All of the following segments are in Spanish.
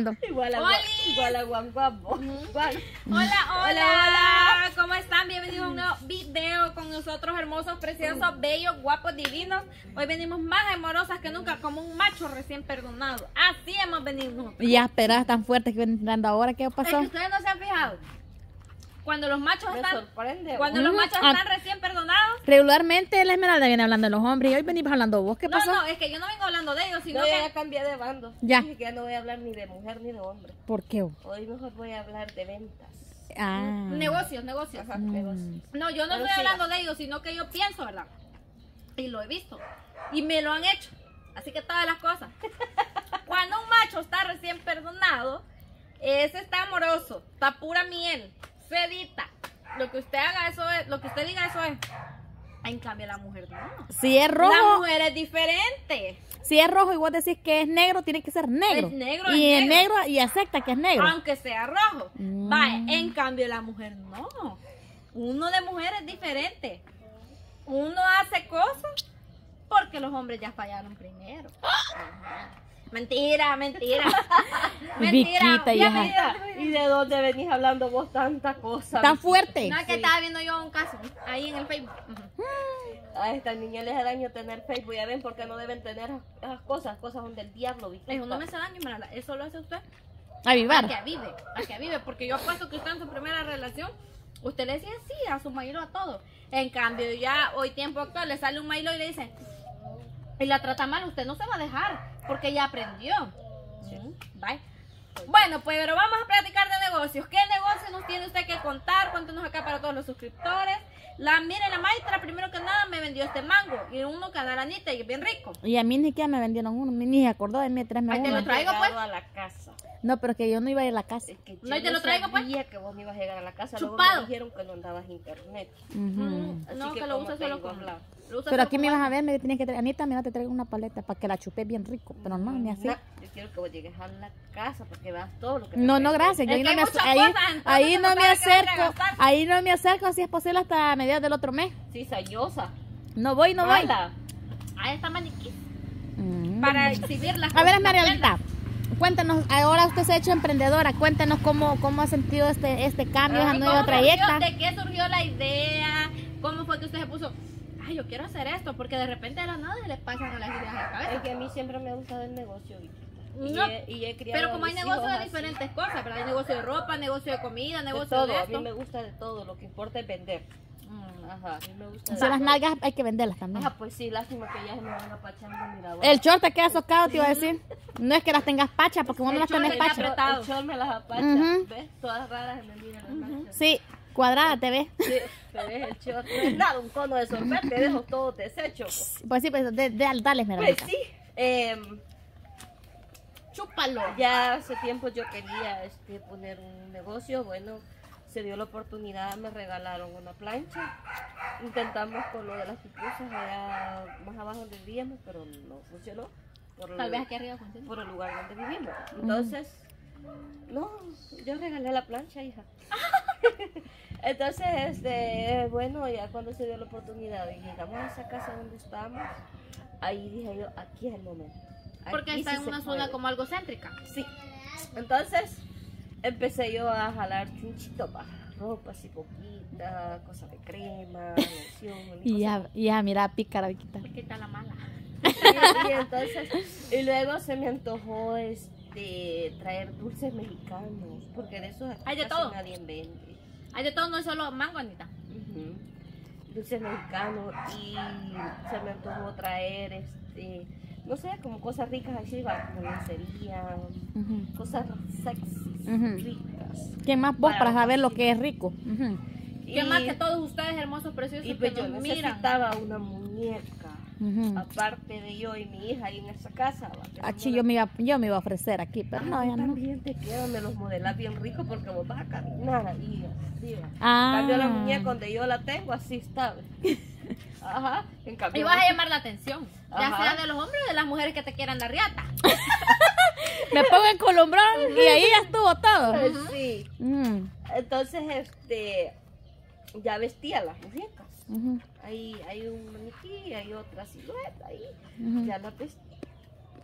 Igual a Juan Guapo. Hola, ¿cómo están? Bienvenidos a un nuevo video con nosotros, hermosos, preciosos, bellos, guapos, divinos. Hoy venimos más amorosas que nunca, como un macho recién perdonado. Así hemos venido. Y ya esperadas tan fuertes que vienen entrando ahora, ¿qué Es pasó? que ustedes no se han fijado. Cuando los machos Me están, sorprende. cuando los machos están recién perdonados. Regularmente la Esmeralda viene hablando de los hombres y hoy venimos hablando vos, ¿qué pasó? No, es que yo no vengo hablando de ellos, sino Yo que ya cambié de bando. Ya. Dije que ya no voy a hablar ni de mujer ni de hombre. ¿Por qué? Hoy mejor voy a hablar de ventas. negocios. Ajá, negocios. No, yo no Pero estoy siga. hablando de ellos, sino que yo pienso, ¿verdad? Y lo he visto. Y me lo han hecho. Así que todas las cosas. Cuando un macho está recién perdonado, ese está amoroso, está pura miel, sedita. Lo que usted haga, eso es, lo que usted diga, eso es. En cambio, la mujer no. Si es rojo, La mujer es diferente. si es rojo y vos decís que es negro, tiene que ser negro. Es negro, y es es negro y acepta que es negro. Aunque sea rojo. Vaya, en cambio, la mujer no. Uno de mujer es diferente. Uno hace cosas porque los hombres ya fallaron primero. Ajá. Mentira. Viquita, Mentira. hija. ¿Y de dónde venís hablando vos tanta cosa? Tan fuerte. No, es que Sí. estaba viendo yo un caso ahí en el Facebook. A estas niñas les hace daño tener Facebook. Ya ven por qué no deben tener esas cosas. Cosas donde el diablo visita. Eso no me hace daño, Marala. Eso lo hace usted. Avivar. A que vive. Porque yo apuesto que usted en su primera relación, usted le decía sí a su marido a todo. En cambio, ya hoy tiempo actual le sale un marido y le dice, y la trata mal, usted no se va a dejar. Porque ya aprendió. Bye. Bueno, pues pero vamos a platicar de negocios. ¿Qué negocio nos tiene usted que contar? Cuéntenos acá para todos los suscriptores. Mire, la maestra primero que nada me vendió este mango y uno que da la anita y es bien rico. Y a mí ni siquiera me vendieron uno, ni se acordó de mí, tráeme Ahí te uno. lo traigo, pues. Llegado a la casa. No, pero es que yo no iba a ir a la casa. Es que No, y yo te lo traigo, pues. sabía que vos no ibas a llegar a la casa. Luego Chupado. me dijeron que no andabas en internet. Así No, que lo ¿cómo usa te solo iba a con hablar? lo usa Pero solo aquí con me vas agua. a ver, me tienes que traer, Anita, mira, te traigo una paleta para que la chupes bien rico, pero no, ni así. No, yo quiero que vos llegues a la casa para que veas todo lo que No, te no, traigo. gracias. Yo Es ahí que no me, hay muchas ahí, cosas, entonces ahí no no me sabe qué voy a acerco, gastar. ahí no me acerco, si es posible hasta mediados del otro mes. Sí, sayosa. No voy. Mala. Ahí está maniquí. Mm. Para exhibir las A ver, las Esmeraldita, cuéntanos, ahora usted se ha hecho emprendedora, cuéntanos cómo ha sentido este cambio, esa ¿Y nueva cómo trayecta. surgió? ¿De qué surgió la idea? ¿Cómo fue que usted se puso? Ay, yo quiero hacer esto, porque de repente de la nada se les pasan las ideas a la Es cabeza. que a mí siempre me ha gustado el negocio. No, Y he criado pero como a hay mis negocios hijos de así. diferentes cosas, ¿verdad? Hay negocio de ropa, negocio de comida, De negocio todo, de a mí esto. me gusta de todo, lo que importa es vender. Ajá, a mí me gusta de Si las todo. nalgas hay que venderlas también. Ajá, pues sí, lástima que ya se me van apachando, mira. El short te queda socado, te iba a decir. No es que las tengas pachas, porque vos no El las short tenés está pachas. apretado. El short me las apacha, Ujú. ¿ves? Todas raras se me miran las manchas. Sí, cuadrada te ves. Sí, te ves el short. No es nada, un cono de sorbete, te dejo todo deshecho. Pues sí, pues dale, Pues Esmeraldita. sí, Chúpalo. ya hace tiempo yo quería poner un negocio, bueno, se dio la oportunidad, me regalaron una plancha. Intentamos con lo de las pupusas allá más abajo donde vivíamos, pero no funcionó. Tal vez aquí arriba funcione. Por el lugar donde vivimos. Entonces, no, yo regalé la plancha, hija. Entonces, bueno, ya cuando se dio la oportunidad y llegamos a esa casa donde estamos, ahí dije yo, aquí es el momento. Porque Aquí está sí en se una zona puede. como algo céntrica. Sí. Entonces, empecé yo a jalar chunchito para ropa así poquita, cosas de crema, loción, Y ya, mira, pícara, Viquita. Aquí está la mala. y entonces, y luego se me antojó traer dulces mexicanos, porque de esos aquí Hay de casi todo. nadie vende. Hay de todo, no es solo mango, Anita. Ujú. Dulces mexicanos, y se me antojó traer no sé, como cosas ricas así, como lencería, Ujú. cosas sexy, Ujú. ricas. ¿Quién más vos para saber lo cocinar. que es rico? Ujú. ¿Qué más que todos ustedes hermosos, preciosos Y que pues yo nos miran? necesitaba una muñeca, Ujú. aparte de yo y mi hija ahí en esa casa. ¿va? Que Aquí no yo me iba a ofrecer aquí, pero no, ya no. También te quedan, me los modelas bien rico porque vos vas a caminar ahí, así. ¿va? Ah. En cambio la muñeca donde yo la tengo, así está. ¿ves? Ajá, en cambio. Y vas a llamar la atención, ya Ajá. sea de los hombres o de las mujeres que te quieran dar riata. Me pongo en columbrón y ahí ya estuvo todo. Pues sí. Mm, Entonces, ya vestía las muñecas. ujú, Ahí hay un maniquí, hay otra silueta ahí. ujú. Ya la vestí.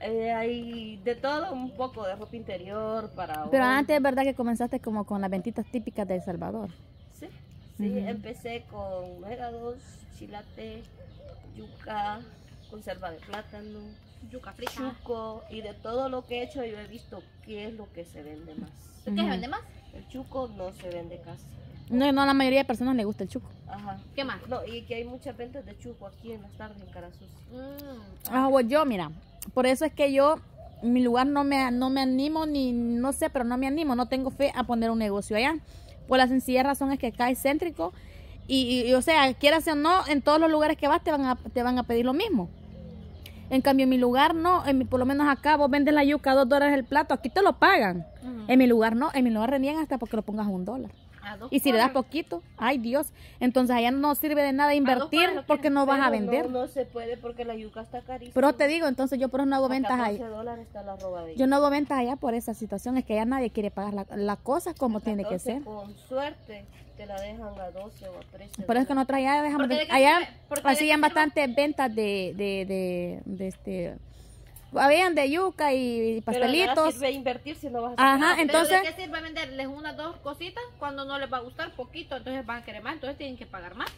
Hay de todo un poco de ropa interior para Pero hombres. antes es verdad que comenzaste como con las ventitas típicas de El Salvador. Sí, empecé con nuegados, chilate, yuca, conserva de plátano, Yuca frita. chuco, y de todo lo que he hecho yo he visto qué es lo que se vende más. ¿Qué se vende más? El chuco no se vende casi. No, no a la mayoría de personas les gusta el chuco. Ajá. ¿Qué más? No, y que hay muchas ventas de chuco aquí en las tardes en Carazuz. Pues yo, mira, por eso es que yo, en mi lugar no me animo, ni, no sé, pero no me animo, no tengo fe a poner un negocio allá. Por la sencilla razón es que acá es céntrico y o sea, quieras o no, en todos los lugares que vas te van a pedir lo mismo. En cambio, en mi lugar no, por lo menos acá vos vendes la yuca a $2 el plato, aquí te lo pagan. En mi lugar no, en mi lugar reniegan hasta porque lo pongas a $1. Y si le das poquito, ay Dios, entonces allá no sirve de nada invertir porque no vas a vender. No se puede porque la yuca está carísima. Pero te digo, entonces yo por eso no hago ventas $14 allá. está la roba de Yo no hago ventas allá por esa situación, es que allá nadie quiere pagar la cosa como tiene que 14, ser. Con suerte te la dejan a 12 o a 13. Por eso es que nosotros allá dejamos ¿Por qué de qué allá sirve? ¿Por qué de hacían qué bastantes ventas habían de yuca y pastelitos. Sirve invertir si no vas a sacar. Ajá, Pero entonces ¿de qué sirve venderles unas 2 cositas cuando no les va a gustar poquito? Entonces van a querer más, entonces tienen que pagar más.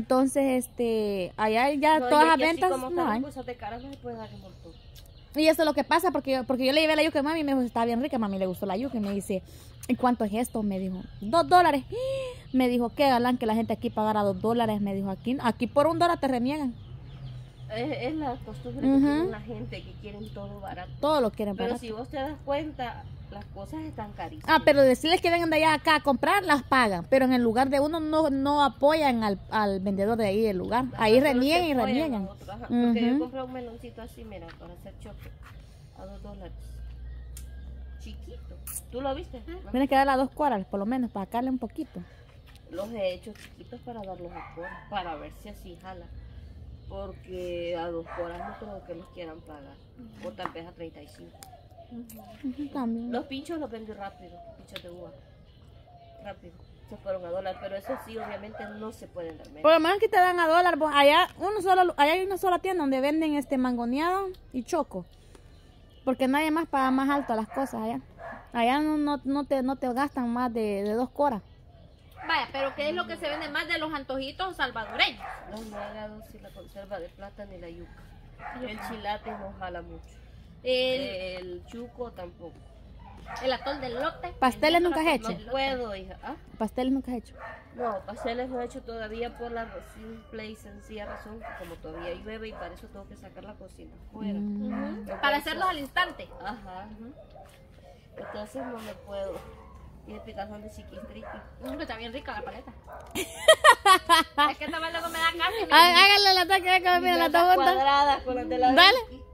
allá ya No, todas y las aquí así ventas como no están hay. las cosas de caras no se puede dar un montón. Y eso es lo que pasa porque yo le llevé la yuca a mami y me dijo, está bien rica, mami le gustó la yuca y me dice, ¿y cuánto es esto? Me dijo, $2. Me dijo, qué galán que la gente aquí pagara $2, me dijo, aquí por $1 te reniegan. Es la costumbre que tiene la gente que quieren todo barato. Todo lo quieren Pero barato. si vos te das cuenta, las cosas están carísimas. Pero decirles que vengan de allá acá a comprar, las pagan. Pero en el lugar de uno no apoyan al vendedor de ahí del lugar. Ahí Solo reniegan se y apoyan reniegan. a otros, ajá. Porque yo compré un meloncito así, mira, para hacer choque, a $2. Chiquito. ¿Tú lo viste? ¿No? Tienen que darle a 2 cuadras, por lo menos, para sacarle un poquito. Los he hecho chiquitos para darlos a coras, para ver si así jala. Porque a 2 coras no creo que los quieran pagar. O tal vez a 35. También. Los pinchos los vendí rápido, pinchos de uva. Rápido. Se fueron a $1, pero eso sí, obviamente no se pueden dar menos. Por lo menos que te dan a $1. Allá hay una sola tienda donde venden mangoneado y choco. Porque nadie más paga más alto las cosas allá. Allá no te gastan más de 2 coras. Vaya, pero ¿qué es lo que se vende más de los antojitos salvadoreños? Los nuegados y la conserva de plátano y la yuca. El chilate no jala mucho. El chuco tampoco. El atol del lote. ¿Pasteles nunca has hecho? No puedo, hija. ¿Ah? ¿Pasteles nunca has hecho? No, pasteles no he hecho todavía por la simple y sencilla razón que como todavía llueve y para eso tengo que sacar la cocina afuera. Para hacerlos al instante. Ajá. Entonces no me puedo. Tiene picazón de chiquistriqui. Está bien rica la paleta. Es que esta paleta no me da casi. Háganle el ataque de mira la tabota. Cuadradas con las de la Dale. Vicky.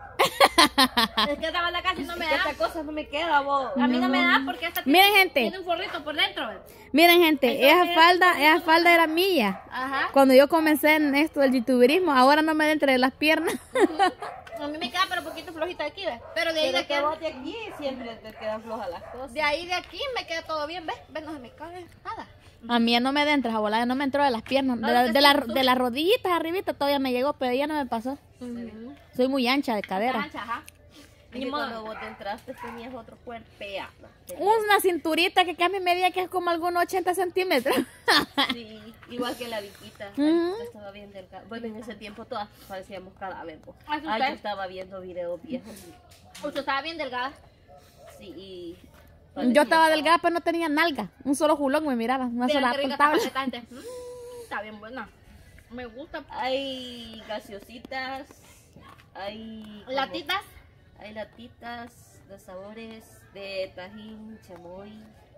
Es que esta paleta casi no me Que da. esta cosa no me queda, vos. A mí no me da porque esta Miren, gente. tiene un forrito por dentro. ¿Ves? Miren, gente, esa falda era mía. Ajá. Cuando yo comencé en esto del youtuberismo, ahora no me da entre las piernas. A mí me queda pero poquito flojita de aquí, ¿ves? Pero de ahí de Pero que aquí. vos de aquí siempre te quedan flojas las cosas. De ahí de aquí me queda todo bien, ¿ves? ¿Ves? No se me cae nada. A mí ya no me entra, abuela, no me entró de las piernas. No, De las rodillitas arribita todavía me llegó, pero ya no me pasó. Soy muy ancha de cadera. Ancha, ajá. Y Ni modo. cuando vos te entraste tenías otro cuerpeado. Una cinturita que casi medía que es como algunos 80 centímetros. Sí, igual que la Viquita. Ujú. La Viquita estaba bien delgada. Bueno, en ese tiempo todas parecíamos cadáveres. Ah, ¿sí Yo usted? estaba viendo videos viejos. Usted estaba bien delgada. Sí, y... Yo estaba delgada, pero no tenía nalga. Un solo julón me miraba, una Vean sola qué rica esta tabla. paleta, gente. Está bien buena. Me gusta. Hay gaseositas, hay... como- Latitas. Hay latitas de sabores de tajín, chamoy.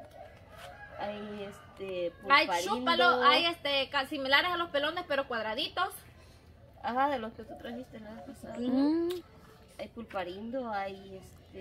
Hay Hay pulparindo. chúpalo, hay similares a los pelones pero cuadraditos. Ajá, de los que tú trajiste la vez pasada. Hay pulparindo, hay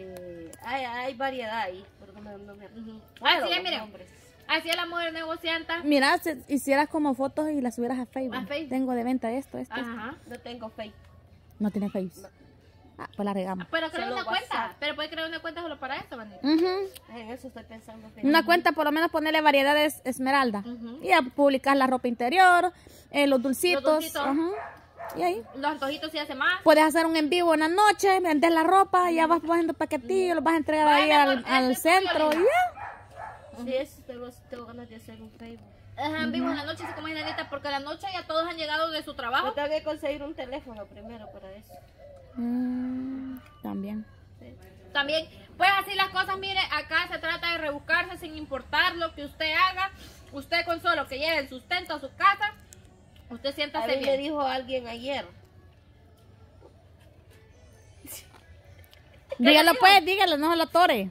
hay variedad ahí, pero no me acuerdo Así es, los miren. nombres. Así es la mujer negocianta. Mira, si hicieras como fotos y las subieras a Facebook. A Facebook. Tengo de venta esto. Ajá. No tengo Facebook. No tiene Facebook. Pues la regamos. Pero crea Solo una cuenta. WhatsApp. Pero puede crear una cuenta solo para eso, bandita. En eso estoy pensando. Una cuenta, por lo menos ponerle variedades esmeralda. Y a publicar la ropa interior, los dulcitos. Los dulcitos. Ajá. Y ahí Los antojitos se hacen más. puedes hacer un en vivo en la noche, vender la ropa, ya vas poniendo paquetillos, los vas a entregar ahí al centro y ya. Sí, eso tengo ganas de hacer un Facebook. Ajá, en vivo en la noche, así como Nanita, porque en la noche ya todos han llegado de su trabajo. Yo tengo que conseguir un teléfono primero para eso. También. Sí. También, pues así las cosas, mire, acá se trata de rebuscarse sin importar lo que usted haga. Usted con solo que lleve el sustento a su casa, usted A siéntase mí me bien. dijo alguien ayer. Dígalo pues, dígalo, no se lo atore.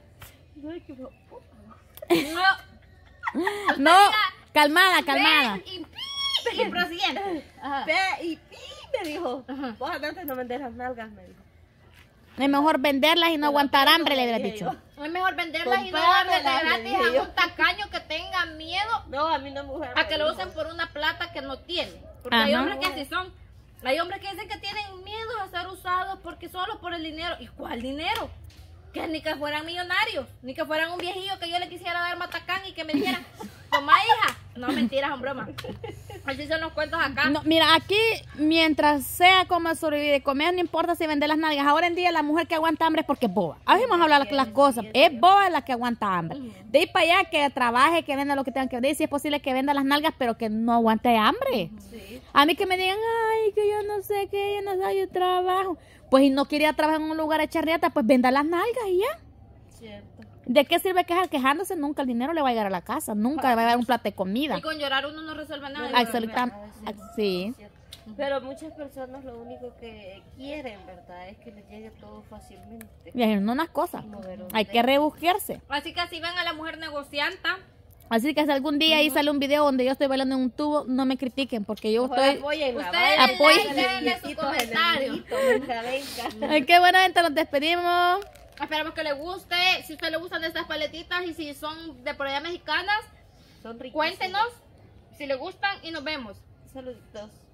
No, No, calmada, calmada. y prosiguiente. Ajá. Ve y pi, me dijo. Vos antes no vender las nalgas, me dijo. Es mejor venderlas y no aguantar hambre, le hubiera dicho. Es mejor venderlas y no darles de Compármelas, gratis le dije a yo. un tacaño que tenga miedo No, a mí no, mujer. a me que lo dijo. usen por una plata que no tienen. Porque hay Ajá. hombres que así son. Hay hombres que dicen que tienen miedo a ser usados porque solo por el dinero. ¿Y cuál dinero? Que ni que fueran millonarios, ni que fueran un viejillo que yo le quisiera dar matacán y que me dijera, toma hija. No, mentiras, son bromas. Así son los cuentos acá. No, mira, aquí, mientras sea como sobrevivir de comer, no importa si vende las nalgas. Ahora en día la mujer que aguanta hambre es porque es boba. A veces vamos a hablar las cosas. Es boba la que aguanta hambre. De ahí para allá que trabaje, que venda lo que tenga que vender. Y si es posible que venda las nalgas, pero que no aguante hambre. Sí. A mí que me digan, ay, que yo no sé qué, yo no sé, yo trabajo. Pues si no quería trabajar en un lugar de charriata, pues venda las nalgas y ya. Cierto. ¿De qué sirve quejándose? Nunca el dinero le va a llegar a la casa. Nunca le va a llegar un plato de comida. Y con llorar uno no resuelve nada. No, Sí. Cierto. Pero muchas personas lo único que quieren, ¿verdad? Es que les llegue todo fácilmente. Y hay unas cosas. No ver dónde. Hay que rebuscarse. Así que si ven a la mujer negocianta, Así que si algún día ahí sale un video donde yo estoy bailando en un tubo, no me critiquen porque yo Mejor estoy... apóyenla, Ustedes vayan, apoyen. denle Denle su besitos en el comentario. dedito, venga, venga. Ay, qué buena gente, nos despedimos. esperamos que les guste. Si a usted le gustan estas paletitas y si son de por allá mexicanas, Son riquísimos. cuéntenos si les gustan y nos vemos. Saluditos.